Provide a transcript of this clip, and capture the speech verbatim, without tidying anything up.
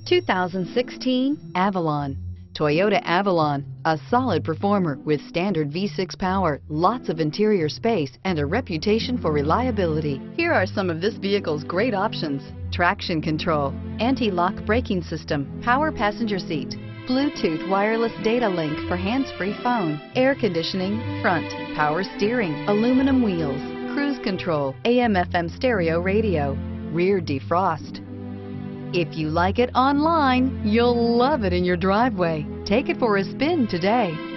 two thousand sixteen Avalon. Toyota Avalon, a solid performer with standard V six power, lots of interior space, and a reputation for reliability. Here are some of this vehicle's great options: traction control, anti-lock braking system, power passenger seat, Bluetooth wireless data link for hands-free phone, air conditioning, front, power steering, aluminum wheels, cruise control, A M F M stereo radio, rear defrost. If you like it online, you'll love it in your driveway. Take it for a spin today.